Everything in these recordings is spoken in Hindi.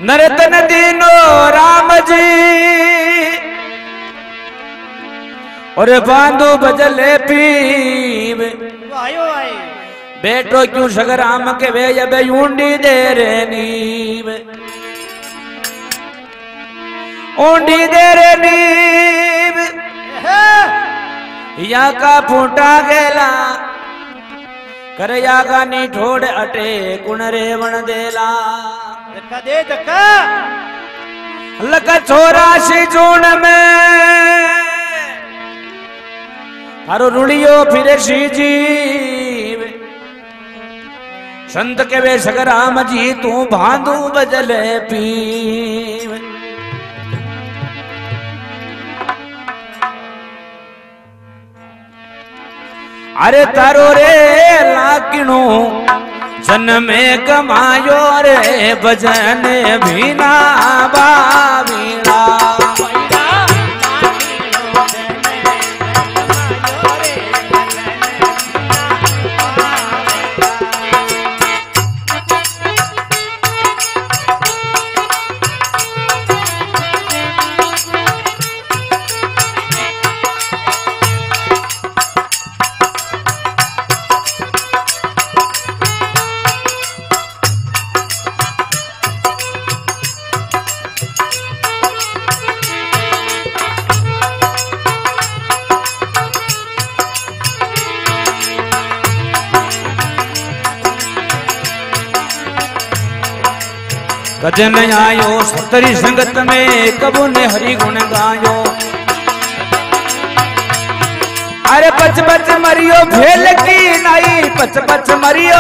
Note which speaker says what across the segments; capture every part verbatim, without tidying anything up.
Speaker 1: नरतन दीनो राम जी और बांधो बजले पीव
Speaker 2: आयो आए
Speaker 1: बेटो क्यों सगराम के वे अब ऊंडी दे रे नीव ऊंडी दे रे नीव या का फूटा गेला कर या का नी ठोड़ अटे कुण रे वण देला
Speaker 2: धक्का दे धक्का
Speaker 1: लका छोरा सी जून में थारो रुड़ियो फिरे सी जीव संत के वे सगराम जी तू भांदू बजले पीव अरे तारो रे लाकिणो जन्मे कमायो रे भजन भीना बावीणा कजन आयो सतरी संगत में कबू ने हरि गुण गायो अरे पच पच मरियो भेल की नाई पच पच मरियो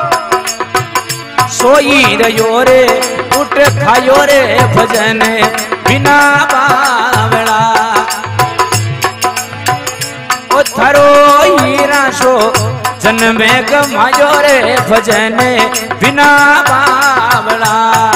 Speaker 1: सोई रयो रे उठ खायो रे भजन बिना बावड़ा ओ थारो हीरा सो जन्मे गमायो रे भजन बिना बावड़ा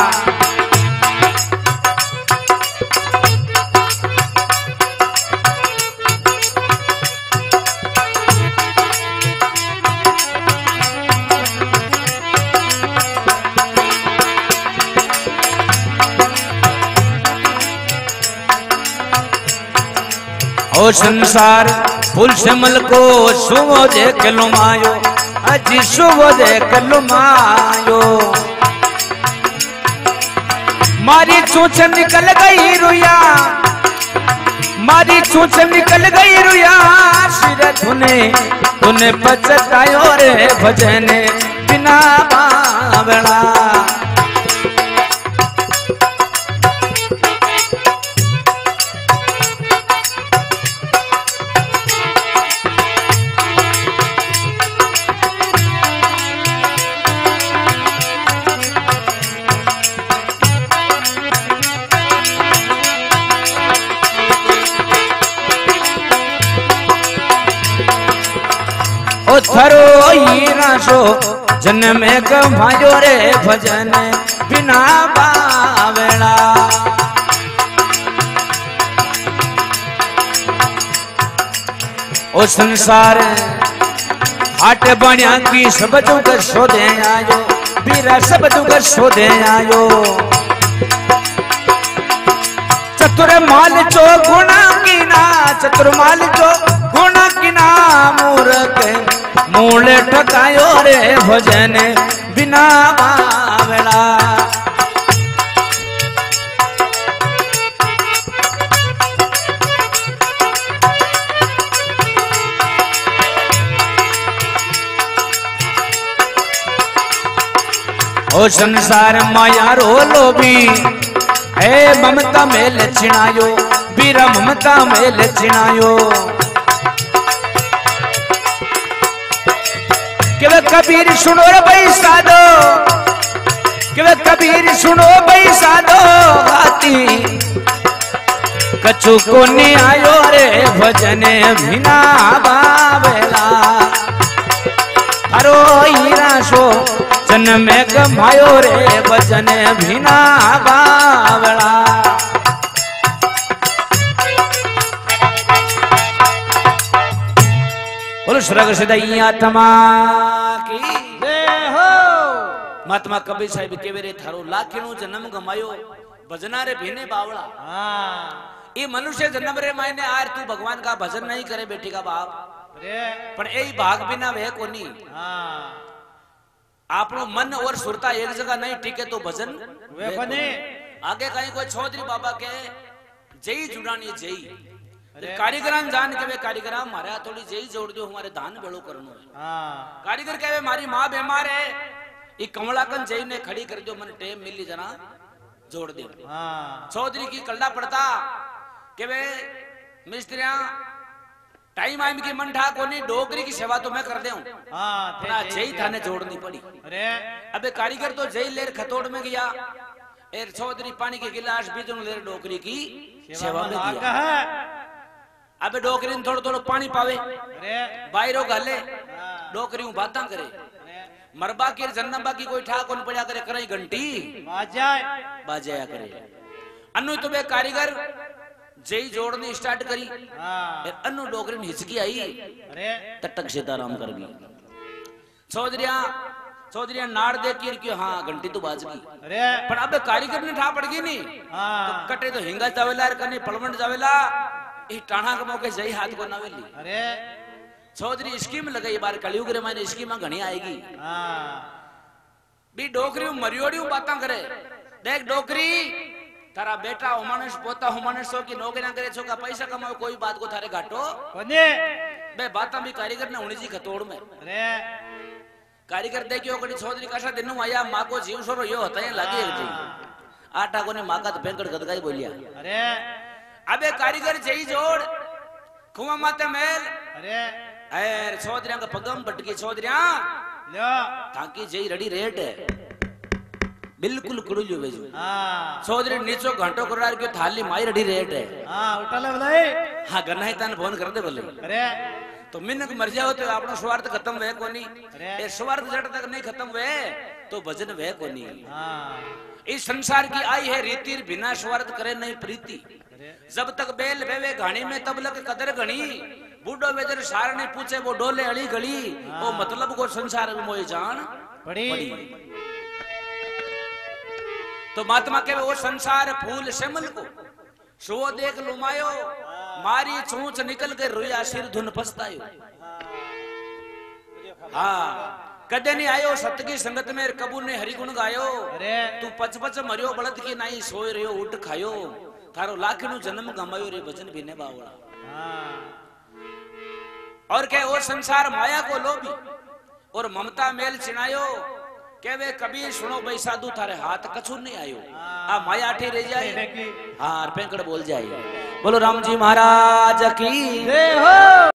Speaker 1: ओ संसार फूल से मल को सुवो देख लुमायो अजी सुवो देख लुमायो मारी चोंच निकल गई रुया मारी चोंच निकल गई रुया सिर धुने तूने पछतायो रे भजन बिना बावड़ा ओ थरो हीरा सो जन्मे गमायो रे भजन बिना बावड़ा ओ संसार हाट बण्या की सब जुग शोधे आयो बीरा सब जुग शोधे आयो चतुर माल चो गुणा कीना चतुर माल चो गुणा कीना मूर्ख मूले ठकायो रे भजन बिना बावड़ा ओ संसार माया रो लोभी है ममता में लक्षणायो बीरा ममता में लक्षणायो कि वे कबीर सुनो रे भाई साधो कि वे कबीर सुनो भाई साधो हाथी कछु को नहीं आयो रे भजन बिना बावड़ा हरो हीरा सो जन्मे गमायो रे भजन बिना बावड़ा बोलो श्रग सदैया आत्मा की जय हो। महात्मा कबीर साहिब केवे रे थारो लाखीणो जन्म गमायो भजना रे भीने बावड़ा।
Speaker 2: हाँ
Speaker 1: ये मनुष्य जन्म रे मायने आर तू भगवान का भजन नहीं करे बेटी का बाप पर यही भाग बिना वे कोनी।
Speaker 2: हाँ
Speaker 1: आपनो मन और सुरता एक जगह नहीं टिके तो भजन
Speaker 2: वे कोनी।
Speaker 1: आगे कहीं कोई चौधरी बाबा के जय जुड़ानी जय कारीगरान जान के वे कारीगरा मारा थोड़ी जय जोड़ दो हमारे दान बेड़ो करनो है।
Speaker 2: हाँ
Speaker 1: कारीगर कहे मारी माँ बीमार है ये कमलाकन जय ने खड़ी कर दो मन टेम मिली जना जोड़ दे।
Speaker 2: हाँ
Speaker 1: चौधरी की कल्ला पड़ता के वे मिस्त्रियां टाइम आइम की मन ठा कोनी डोगरी की सेवा तो मैं कर दे हूं।
Speaker 2: हाँ थे-
Speaker 1: ना
Speaker 2: थे-
Speaker 1: जय
Speaker 2: थे-
Speaker 1: थाने जोड़नी पड़ी।
Speaker 2: अरे
Speaker 1: अबे कारीगर तो जय लेर खतोड़ में गया एर चौधरी पानी के गिलास बीजन लेर डोकरी की सेवा में
Speaker 2: लागा
Speaker 1: दिया।
Speaker 2: है।
Speaker 1: अबे डोकरी में थोड़ा थोड़ा पानी पावे
Speaker 2: अरे
Speaker 1: बाहरों गाले
Speaker 2: हाँ।
Speaker 1: डोकरी में बातां करे
Speaker 2: अरे
Speaker 1: मरबा की जन्नबा की कोई ठा कोन पड़ा करे कराई घंटी
Speaker 2: बाजाए
Speaker 1: बाजाया करे। अनु तो बे कारीगर जय जोड़नी स्टार्ट करी
Speaker 2: हाँ
Speaker 1: फिर अनु डोकरी में हिचकी आई
Speaker 2: अरे
Speaker 1: टटक सीताराम कर गई। चौधरिया चौधरिया नाड़ दे की कि हाँ घंटी तो बाज गई
Speaker 2: अरे
Speaker 1: पर अब कारीगर ने ठा पड़ गई नहीं
Speaker 2: हाँ
Speaker 1: तो कटे तो हिंगा जावेला कने पलवंड जावेला ई टाणा के मौके जय हाथ को नावेली।
Speaker 2: अरे
Speaker 1: चौधरी स्कीम लगाई बार कलयुग रे माने स्कीम घणी आएगी।
Speaker 2: हाँ
Speaker 1: बी डोकरी मरियोड़ी बातां करे देख डोकरी तारा बेटा हुमानस पोता हुमानस सो की नौकरी ना करे छो का पैसा कमाओ कोई बात को थारे घाटो
Speaker 2: कोनी।
Speaker 1: बे बातां भी कारीगर ने हुणी जी खतोड़ में
Speaker 2: अरे
Speaker 1: कारीगर देखियो कड़ी चौधरी काशा दिनु आया मां को जीव सोरो यो हता लागे एक जी आटा को ने मां का पेंकड़ गदगाई बोलिया।
Speaker 2: अरे
Speaker 1: अबे कारीगर जई जोड़ कुआं माते मेल
Speaker 2: अरे
Speaker 1: एर चौधरिया का पगम पटकी चौधरिया
Speaker 2: लो
Speaker 1: ताकि जई रडी रेट है बिल्कुल कुड़ुलियो बेजो।
Speaker 2: हाँ
Speaker 1: चौधरी नीचो घंटो करार के थाली माई रडी रेट है।
Speaker 2: हाँ उठा ले बोले
Speaker 1: हाँ गन्ना ही तान फोन कर दे बोले
Speaker 2: अरे
Speaker 1: तो मिन्नक मर जाओ तो अपना स्वार्थ खत्म वे कोनी
Speaker 2: अरे।
Speaker 1: ये स्वार्थ जट तक नहीं खत्म वे तो भजन वे कोनी।
Speaker 2: हाँ
Speaker 1: इस संसार की आई है रीति बिना स्वार्थ करे नहीं प्रीति।
Speaker 2: अरे
Speaker 1: जब तक बेल बेवे घाणी में तब लग कदर घणी बूढ़ो बेदर सार ने पूछे वो डोले अड़ी गली वो मतलब को संसार में मोए जान
Speaker 2: बड़ी
Speaker 1: पड़ी। तो महात्मा के वो संसार फूल श्यामल को सो देख लुमायो मारी चोंच निकल के रोया सिर धुन पछतायो। हाँ कदे नहीं आयो सत की संगत में कबू ने हरि गुण गायो
Speaker 2: अरे
Speaker 1: तू पच पच मरियो बलद की नाई सोए रहो उठ खायो थारो लाख नु जन्म गमायो रे भजन भी ने बावड़ा।
Speaker 2: हाँ
Speaker 1: और के वो संसार माया को लोभी और ममता मेल चिनायो के वे कबीर सुनो भाई साधु थारे हाथ कछु नहीं आयो आ माया ठी रह जाए। हाँ पेंकड़ बोल जाए बोलो राम जी महाराज की
Speaker 2: जय हो।